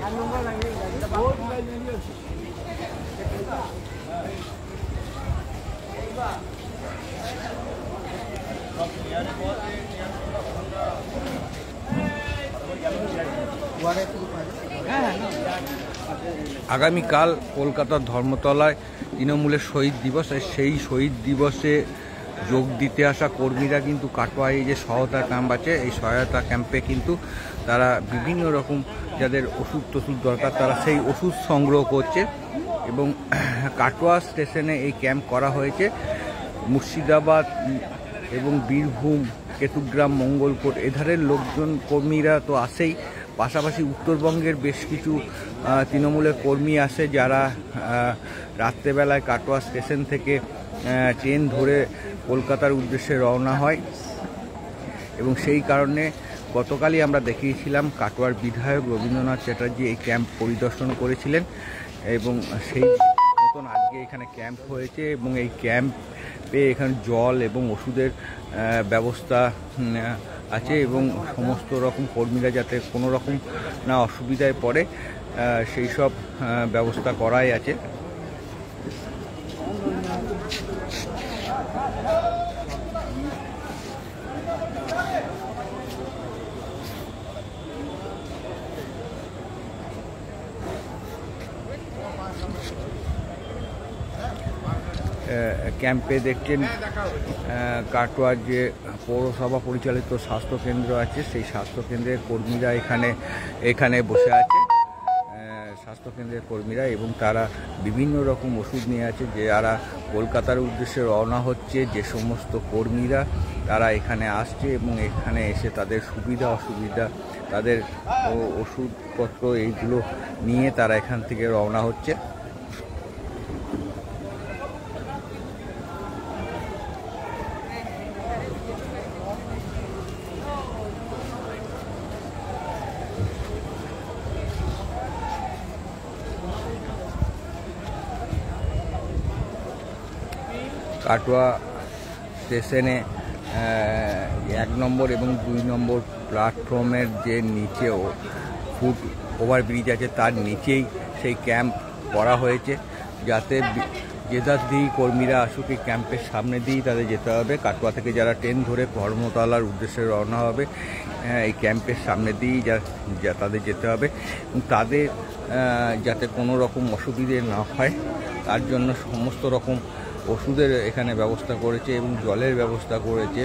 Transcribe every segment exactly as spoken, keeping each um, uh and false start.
আগামীকাল কলকাতার ধর্মতলায় তৃণমূলের শহীদ দিবস, সেই শহীদ দিবসে যোগ দিতে আসা কর্মীরা কিন্তু কাটোয়ায় এই যে সহায়তা ক্যাম্প আছে, এই সহায়তা ক্যাম্পে কিন্তু তারা বিভিন্ন রকম যাদের ওষুধ টষুধ দরকার তারা সেই ওষুধ সংগ্রহ করছে। এবং কাটোয়া স্টেশনে এই ক্যাম্প করা হয়েছে। মুর্শিদাবাদ এবং বীরভূম, কেতুগ্রাম, মঙ্গলকোট এধারের লোকজন কর্মীরা তো আসেই, পাশাপাশি উত্তরবঙ্গের বেশ কিছু তৃণমূলের কর্মী আসে যারা রাত্রেবেলায় কাটোয়া স্টেশন থেকে ট্রেন ধরে কলকাতার উদ্দেশ্যে রওনা হয়। এবং সেই কারণে গতকালই আমরা দেখিয়েছিলাম কাটোয়ার বিধায়ক রবীন্দ্রনাথ চ্যাটার্জি এই ক্যাম্প পরিদর্শন করেছিলেন এবং সেই মতন আজকে এখানে ক্যাম্প হয়েছে। এবং এই ক্যাম্পে এখানে জল এবং ওষুধের ব্যবস্থা আছে এবং সমস্ত রকম কর্মীরা যাতে কোনো রকম না অসুবিধায় পড়ে সেই সব ব্যবস্থা করাই আছে। ক্যাম্পে দেখছেন কাটোয়ার যে পৌরসভা পরিচালিত স্বাস্থ্যকেন্দ্র আছে সেই স্বাস্থ্যকেন্দ্রের কর্মীরা এখানে এখানে বসে আছে, স্বাস্থ্যকেন্দ্রের কর্মীরা, এবং তারা বিভিন্ন রকম ওষুধ নিয়ে আছে। যে যারা কলকাতার উদ্দেশ্যে রওনা হচ্ছে যে সমস্ত কর্মীরা তারা এখানে আসছে এবং এখানে এসে তাদের সুবিধা অসুবিধা তাদের ওষুধপত্র এইগুলো নিয়ে তারা এখান থেকে রওনা হচ্ছে। কাটোয়া স্টেশনে এক নম্বর এবং দুই নম্বর প্ল্যাটফর্মের যে নিচেও ফুট ওভারব্রিজ আছে তার নিচেই সেই ক্যাম্প করা হয়েছে, যাতে জেদারদিহি কর্মীরা আসুক এই ক্যাম্পের সামনে দিয়েই তাদের যেতে হবে। কাটোয়া থেকে যারা ট্রেন ধরে ধর্মতলার উদ্দেশ্যে রওনা হবে এই ক্যাম্পের সামনে দিয়েই যা তাদের যেতে হবে এবং তাদের যাতে কোনো রকম অসুবিধে না হয় তার জন্য সমস্ত রকম ওষুধের এখানে ব্যবস্থা করেছে এবং জলের ব্যবস্থা করেছে।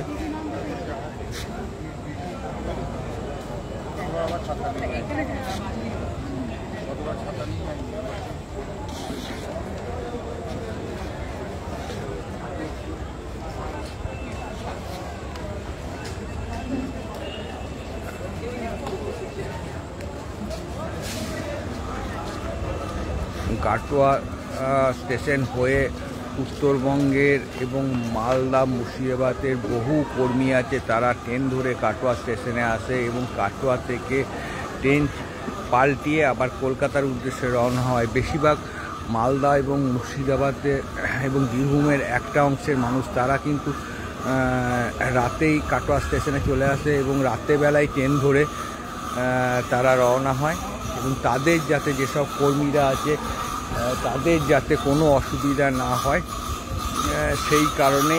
কাটোয়া স্টেশন হয়ে উত্তরবঙ্গের এবং মালদা মুর্শিদাবাদের বহু কর্মী আছে, তারা ট্রেন ধরে কাটোয়া স্টেশনে আসে এবং কাটোয়া থেকে ট্রেন পাল্টিয়ে আবার কলকাতার উদ্দেশ্যে রওনা হয়। বেশিরভাগ মালদা এবং মুর্শিদাবাদের এবং বীরভূমের একটা অংশের মানুষ তারা কিন্তু রাতেই কাটোয়া স্টেশনে চলে আসে এবং রাত্রেবেলায় ট্রেন ধরে তারা রওনা হয় এবং তাদের যাতে যেসব কর্মীরা আছে তাদের যাতে কোনো অসুবিধা না হয় সেই কারণে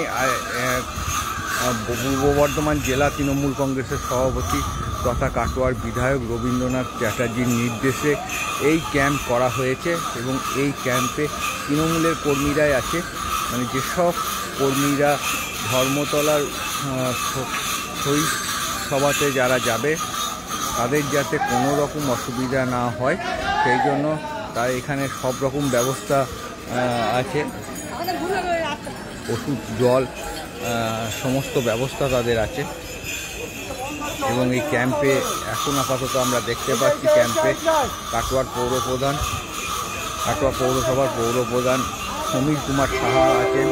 পূর্ব বর্ধমান জেলা তৃণমূল কংগ্রেসের সভাপতি তথা কাটোয়ার বিধায়ক রবীন্দ্রনাথ চ্যাটার্জির নির্দেশে এই ক্যাম্প করা হয়েছে এবং এই ক্যাম্পে তৃণমূলের কর্মীরাই আছে, মানে যেসব কর্মীরা ধর্মতলার শহীদ সভাতে যারা যাবে তাদের যাতে কোনো রকম অসুবিধা না হয় সেই জন্য তার এখানে সব রকম ব্যবস্থা আছে, ওষুধ জল সমস্ত ব্যবস্থা তাদের আছে। এবং এই ক্যাম্পে এখন আপাতত আমরা দেখতে পাচ্ছি ক্যাম্পে কাটোয়ার পৌরপ্রধান কাটোয়া পৌরসভার পৌরপ্রধান সমীর কুমার সাহা আছেন।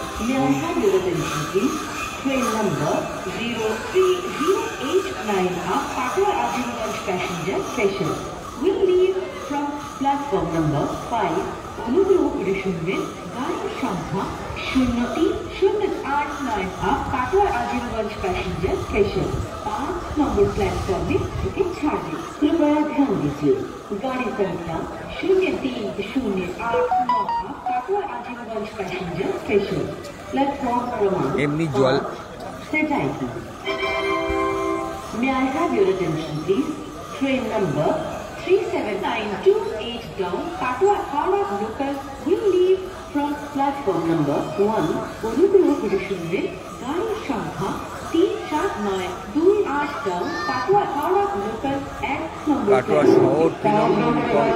Train number zero three zero eight nine up Katua Ajivganj passenger station will leave from platform number five. অনুগ্রহ করে শুনবেন গাড়ির সংখ্যা শূন্য তিন শূন্য আট নয় up Katua Ajivganj passenger station পাঁচ নম্বর প্ল্যাটফর্মে থেকে ছাড়বে। कृपया ध्यान दीजिए गाड़ी संख्या शून्य तीन शून्य आठ नौ Katwa Azimganj passenger station platform क्रमांक एमनी जल से जाएगी। May I have your attention please? Train number three seven nine two eight down Katwa Howrah local will leave from platform number one অনুগ্রহ করে শুনবেন গাড়ির সংখ্যা তিন সাত নয় দুই আট ডাউন কাটোয়া হাওড়া লোকাল এক নম্বর কাটোয়া শহর তৃণমূল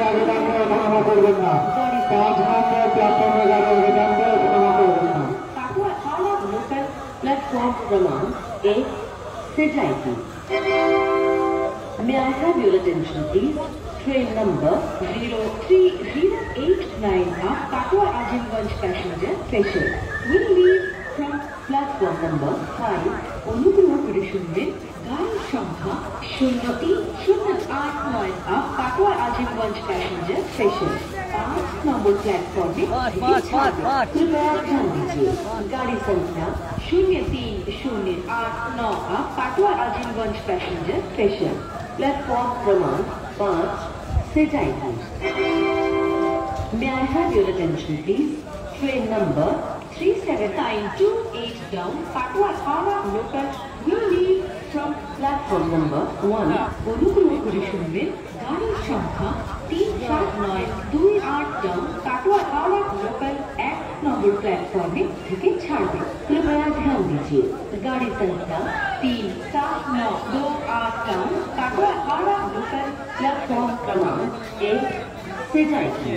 काटवा हावड़ा लोकल प्लेटफॉर्म क्रमांक एक से जाएगी। May I have your attention please? Train number zero three zero eight nine of Katwa Ajimganj passenger station will leave from platform number five. অনুগ্রহ করে শুনবেন গাড়ির সংখ্যা শূন্য তিন শূন্য আট নয় of Katwa Ajimganj passenger station पाँच नंबर प्लेटफॉर्म में कृपया ध्यान दीजिए गाड़ी संख्या शून्य तीन शून्य आठ नौ of Katwa Ajimganj passenger station platform क्रमांक पाँच से जाएगी। May I have your attention please? Train number three seven nine two eight down Katwa Howrah local will leave from platform number one. অনুগ্রহ করে শুনবেন গাড়ির সংখ্যা তিন সাত নয় দুই আট ডাউন কাটোয়া হাওড়া লোকাল এক নম্বর প্ল্যাটফর্মে থেকে ছাড়বে। कृपया ध्यान दीजिए गाड़ी संख्या तीन सात नौ दो आठ down Katwa Howrah local platform क्रमांक एक से जाएगी।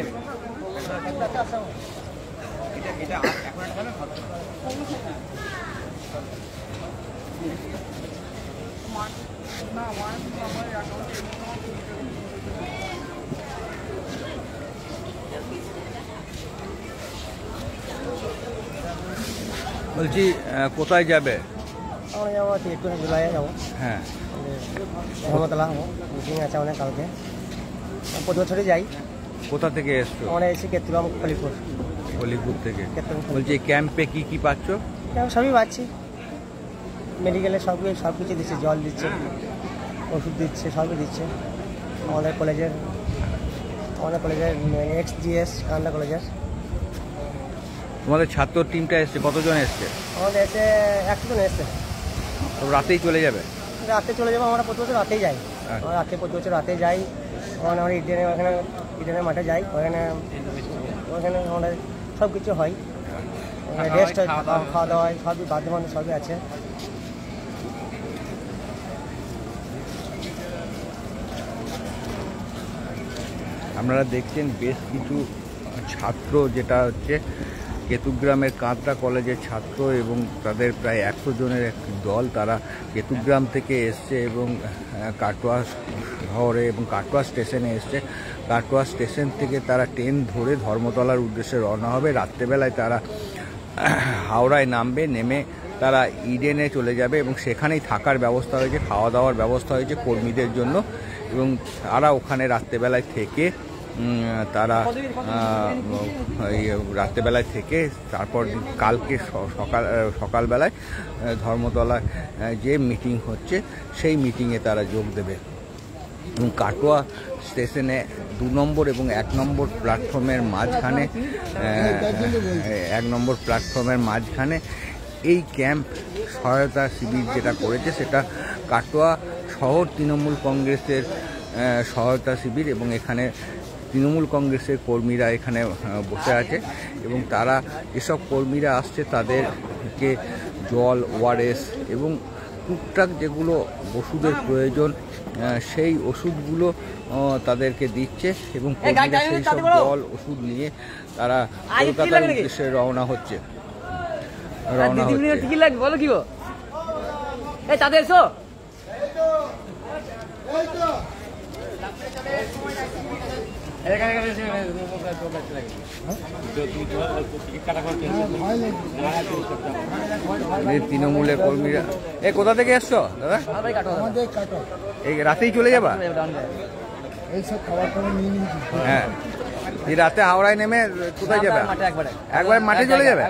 বলছি কোথায় যাবে? আমরা যাবো একটু জুলাইয়ে যাবো। হ্যাঁ রহমতলা হবো, মিটিং আছে অনেক কালকে। প্রতি বছরই যাই। কোথা থেকে এসছো? আমরা এসেছি কেতুরাম কলিপুর। কলিপুর থেকে। কেতুরাম বলছি এই ক্যাম্পে কি কি পাচ্ছ? সবই পাচ্ছি, মেডিকেলে সব সব কিছু দিচ্ছে, জল দিচ্ছে, ওষুধ দিচ্ছে, সবই দিচ্ছে। আমাদের কলেজের আমাদের কলেজের এক্স জিএস কান্দা কলেজের। তোমাদের ছাত্র টিমটা এসছে, কতজন এসছে? আমাদের এসে একশো জন এসছে। তো রাতেই চলে যাবে? রাতে চলে যাবো, আমরা প্রতি বছর রাতেই যাই। আমরা রাতে প্রতি বছর রাতে যাই। ওখানে আমরা ইডেনে ওখানে ইডেনের মাঠে যাই, ওখানে ওখানে আমাদের সব কিছু হয়, রেস্ট হয়, খাওয়া দাওয়া হয়, সবই বাধ্যমান সবই আছে। আপনারা দেখছেন বেশ কিছু ছাত্র, যেটা হচ্ছে কেতুগ্রামের কাঁদরা কলেজের ছাত্র এবং তাদের প্রায় একশো জনের একটি দল, তারা কেতুগ্রাম থেকে এসছে এবং কাটোয়া শহরে এবং কাটোয়া স্টেশনে এসছে। কাটোয়া স্টেশন থেকে তারা ট্রেন ধরে ধর্মতলার উদ্দেশ্যে রওনা হবে। রাত্রেবেলায় তারা হাওড়ায় নামবে, নেমে তারা ইডেনে চলে যাবে এবং সেখানেই থাকার ব্যবস্থা হয়েছে, খাওয়া দাওয়ার ব্যবস্থা হয়েছে কর্মীদের জন্য এবং তারা ওখানে রাত্রেবেলায় থেকে তারা রাত্রেবেলায় থেকে তারপর কালকে সকাল সকালবেলায় ধর্মতলায় যে মিটিং হচ্ছে সেই মিটিংয়ে তারা যোগ দেবে। এবং কাটোয়া স্টেশনে দু নম্বর এবং এক নম্বর প্ল্যাটফর্মের মাঝখানে এক নম্বর প্ল্যাটফর্মের মাঝখানে এই ক্যাম্প সহায়তা শিবির যেটা করেছে সেটা কাটোয়া শহর তৃণমূল কংগ্রেসের সহায়তা শিবির এবং এখানে তৃণমূল কংগ্রেসের কর্মীরা এখানে বসে আছে এবং তারা এসব কর্মীরা আসছে তাদেরকে জল, ওআরএস এবং টুকটাক যেগুলো ওষুধের প্রয়োজন সেই ওষুধগুলো তাদেরকে দিচ্ছে এবং কর্মীরা সেই সব জল ওষুধ নিয়ে তারা কলকাতার উদ্দেশ্যে রওনা হচ্ছে রওনা হচ্ছে বলো কি এই তাদের এসো তৃণমূলের কর্মীরা। এ কোথা থেকে এসছো দাদা? এই রাতেই চলে যাবা? হ্যাঁ, এই রাতে হাওড়ায় নেমে কোথায় যাবে? একবার মাঠে চলে যাবে?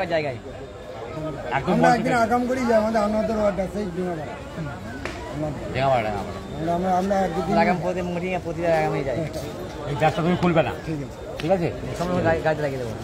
আগাম করি আমাদের আমরা আমরা লাগাম প্রতি মিটিংয়ে প্রতিটা লাগামই যাই। এই গাছটা তুমি খুলবে না, ঠিক আছে ঠিক আছে? সময় গাছ লাগিয়ে দেবো।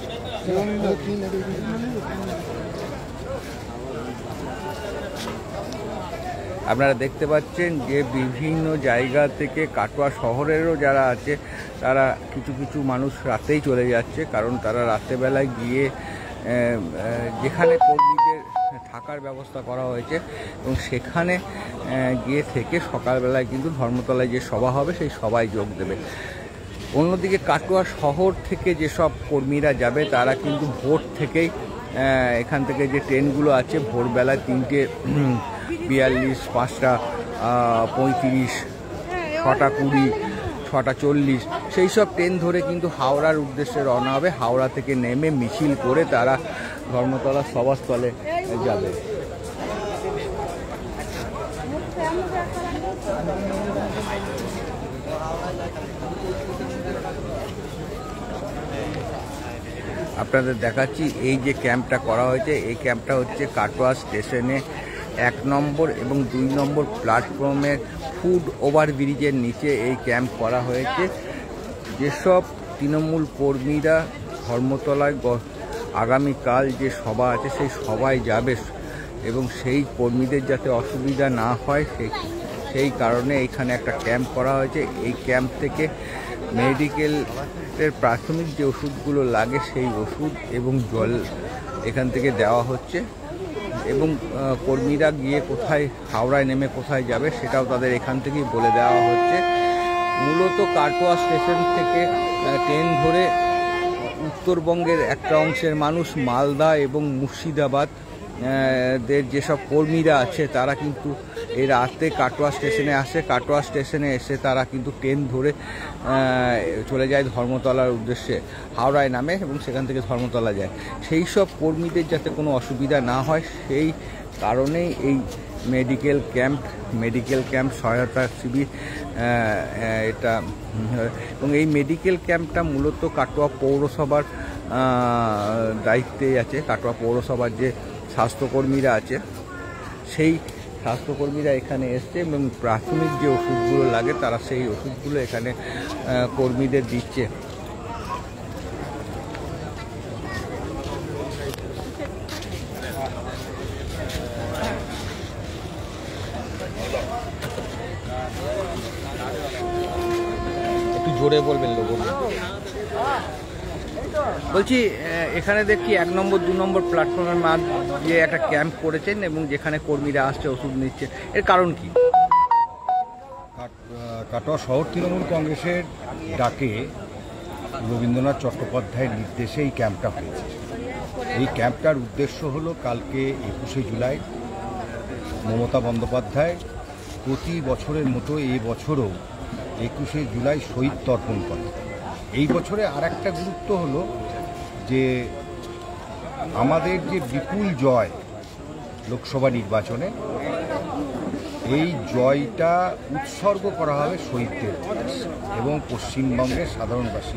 আপনারা দেখতে পাচ্ছেন যে বিভিন্ন জায়গা থেকে কাটোয়া শহরেরও যারা আছে তারা কিছু কিছু মানুষ রাতেই চলে যাচ্ছে, কারণ তারা রাত্রেবেলায় গিয়ে যেখানে কর্মীদের থাকার ব্যবস্থা করা হয়েছে এবং সেখানে গিয়ে থেকে সকালবেলায় কিন্তু ধর্মতলায় যে সভা হবে সেই সভায় যোগ দেবে। অন্যদিকে কাটোয়া শহর থেকে যেসব কর্মীরা যাবে তারা কিন্তু ভোর থেকেই এখান থেকে যে ট্রেনগুলো আছে ভোরবেলা তিনটে বিয়াল্লিশ, পাঁচটা পঁয়ত্রিশ, ছটা কুড়ি, ছটা চল্লিশ সেই সব ট্রেন ধরে কিন্তু হাওড়ার উদ্দেশ্যে রওনা হবে। হাওড়া থেকে নেমে মিছিল করে তারা ধর্মতলা সভাস্থলে যাবে। আপনাদের দেখাচ্ছি এই যে ক্যাম্পটা করা হয়েছে, এই ক্যাম্পটা হচ্ছে কাটোয়া স্টেশনে এক নম্বর এবং দুই নম্বর প্ল্যাটফর্মের ফুড ওভারব্রিজের নিচে এই ক্যাম্প করা হয়েছে। যেসব তৃণমূল কর্মীরা ধর্মতলায় আগামীকাল যে সভা আছে সেই সভায় যাবে এবং সেই কর্মীদের যাতে অসুবিধা না হয় সেই সেই কারণে এখানে একটা ক্যাম্প করা হয়েছে। এই ক্যাম্প থেকে মেডিকেলের প্রাথমিক যে ওষুধগুলো লাগে সেই ওষুধ এবং জল এখান থেকে দেওয়া হচ্ছে এবং কর্মীরা গিয়ে কোথায় হাওড়ায় নেমে কোথায় যাবে সেটাও তাদের এখান থেকেই বলে দেওয়া হচ্ছে। মূলত কাটোয়া স্টেশন থেকে ট্রেন ধরে উত্তরবঙ্গের একটা অংশের মানুষ মালদা এবং মুর্শিদাবাদ দের যেসব কর্মীরা আছে তারা কিন্তু এই রাতে কাটোয়া স্টেশনে আসে। কাটোয়া স্টেশনে এসে তারা কিন্তু ট্রেন ধরে চলে যায় ধর্মতলার উদ্দেশ্যে, হাওড়ায় নামে এবং সেখান থেকে ধর্মতলা যায়। সেই সব কর্মীদের যাতে কোনো অসুবিধা না হয় সেই কারণেই এই মেডিকেল ক্যাম্প মেডিকেল ক্যাম্প সহায়তা শিবির এটা। এবং এই মেডিকেল ক্যাম্পটা মূলত কাটোয়া পৌরসভার দায়িত্বে আছে। কাটোয়া পৌরসভার যে স্বাস্থ্যকর্মীরা আছে সেই স্বাস্থ্যকর্মীরা এখানে এসছে এবং প্রাথমিক যে ওষুধগুলো লাগে তারা সেই ওষুধগুলো এখানে কর্মীদের দিচ্ছে। একটু জোরে বলবেন লোক। বলছি এখানে দেখি এক নম্বর দু নম্বর প্ল্যাটফর্মের মাঠ যে একটা ক্যাম্প করেছেন এবং যেখানে কর্মীরা আসছে ওষুধ নিচ্ছে, এর কারণ কি? কাটোয়া শহর তৃণমূল কংগ্রেসের ডাকে রবীন্দ্রনাথ চট্টোপাধ্যায়ের নির্দেশে এই ক্যাম্পটা হয়েছে। এই ক্যাম্পটার উদ্দেশ্য হলো কালকে একুশে জুলাই মমতা বন্দ্যোপাধ্যায় প্রতি বছরের মতো এই বছরও একুশে জুলাই শহীদ তর্পণ করে। এই বছরে আর একটা গুরুত্ব হলো যে আমাদের যে বিপুল জয় লোকসভা নির্বাচনে, এই জয়টা উৎসর্গ করা হবে শহীদদের এবং পশ্চিমবঙ্গের সাধারণবাসী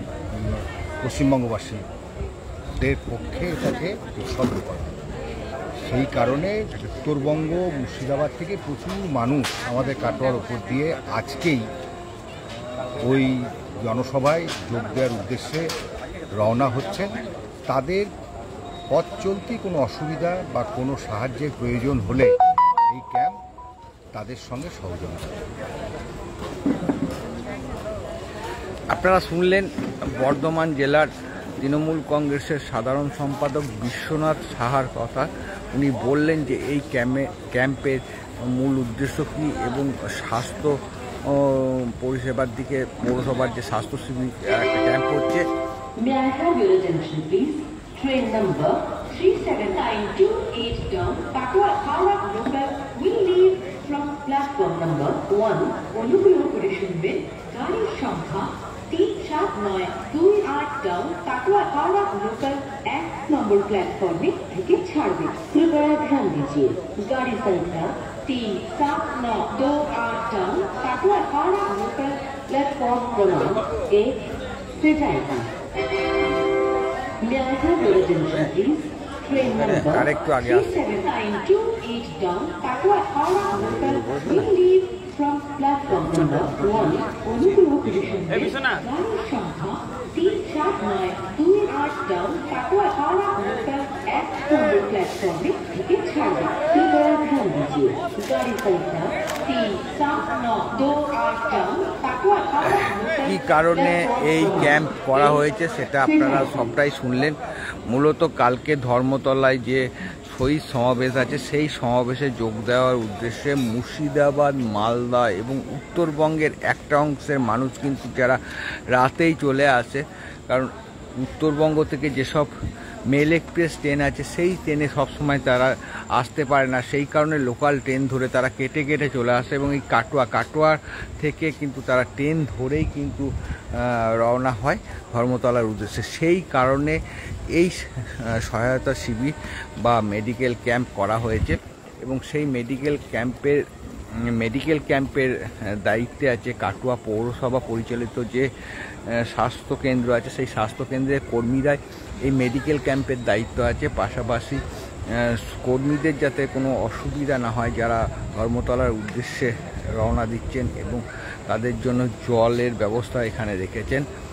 পশ্চিমবঙ্গবাসীদের পক্ষে এটাকে উৎসর্গ করা হবে। সেই কারণে উত্তরবঙ্গ মুর্শিদাবাদ থেকে প্রচুর মানুষ আমাদের কাটোয়ার ওপর দিয়ে আজকেই ওই জনসভায় যোগ দেওয়ার উদ্দেশ্যে রওনা হচ্ছেন। তাদের পথ চলতি কোনো অসুবিধা বা কোনো সাহায্যের প্রয়োজন হলে এই ক্যাম্প তাদের সঙ্গে সহযোগিতা। আপনারা শুনলেন বর্ধমান জেলার তৃণমূল কংগ্রেসের সাধারণ সম্পাদক বিশ্বনাথ সাহার কথা। উনি বললেন যে এই ক্যাম্পে ক্যাম্পের মূল উদ্দেশ্য কী এবং স্বাস্থ্য পরিষেবার দিকে পৌরসভার যে স্বাস্থ্য শিবির একটা ক্যাম্প হচ্ছে। May I have your attention please? Train number three seven nine two eight down Katua Howrah local will leave from platform number one অনুগ্রহ করে শুনবেন গাড়ির সংখ্যা তিন সাত নয় দুই আট ডাউন কাটোয়া হাওড়া লোকাল এক নম্বর প্ল্যাটফর্মে থেকে ছাড়বে। कृपया ध्यान दीजिए गाड़ी संख्या तीन सात नौ दो आठ down Katwa Howrah local platform क्रमांक एक से जाएगा। May I have your attention please? Train number three seven nine two eight down Katua Howrah local will leave from platform number one, Onuguro Division গাড়ির সংখ্যা তিন চার নয় দুই আট ডাউন কাটোয়া হাওড়া এক্সপ্রেস এক নম্বর প্ল্যাটফর্মে থেকে ছাড়বে। कृपया ध्यान दीजिए गाड़ी संख्या तीन सात नौ दो आठ डाउन काटोয়া हावড়া কি কারণে এই ক্যাম্প করা হয়েছে সেটা আপনারা সবটাই শুনলেন। মূলত কালকে ধর্মতলায় যে শহীদ সমাবেশ আছে সেই সমাবেশে যোগ দেওয়ার উদ্দেশ্যে মুর্শিদাবাদ, মালদা এবং উত্তরবঙ্গের একটা অংশের মানুষ কিন্তু যারা রাতেই চলে আসে, কারণ উত্তরবঙ্গ থেকে যেসব মেল এক্সপ্রেস ট্রেন আছে সেই ট্রেনে সবসময় তারা আসতে পারে না, সেই কারণে লোকাল ট্রেন ধরে তারা কেটে কেটে চলে আসে এবং এই কাটোয়া কাটোয়ার থেকে কিন্তু তারা ট্রেন ধরেই কিন্তু রওনা হয় ধর্মতলার উদ্দেশ্যে। সেই কারণে এই সহায়তা শিবির বা মেডিকেল ক্যাম্প করা হয়েছে এবং সেই মেডিকেল ক্যাম্পের মেডিকেল ক্যাম্পের দায়িত্বে আছে কাটোয়া পৌরসভা পরিচালিত যে স্বাস্থ্যকেন্দ্র আছে সেই স্বাস্থ্যকেন্দ্রের কর্মীরাই এই মেডিকেল ক্যাম্পের দায়িত্ব আছে। পাশাপাশি কর্মীদের যাতে কোনো অসুবিধা না হয় যারা ধর্মতলার উদ্দেশ্যে রওনা দিচ্ছেন, এবং তাদের জন্য জলের ব্যবস্থা এখানে রেখেছেন।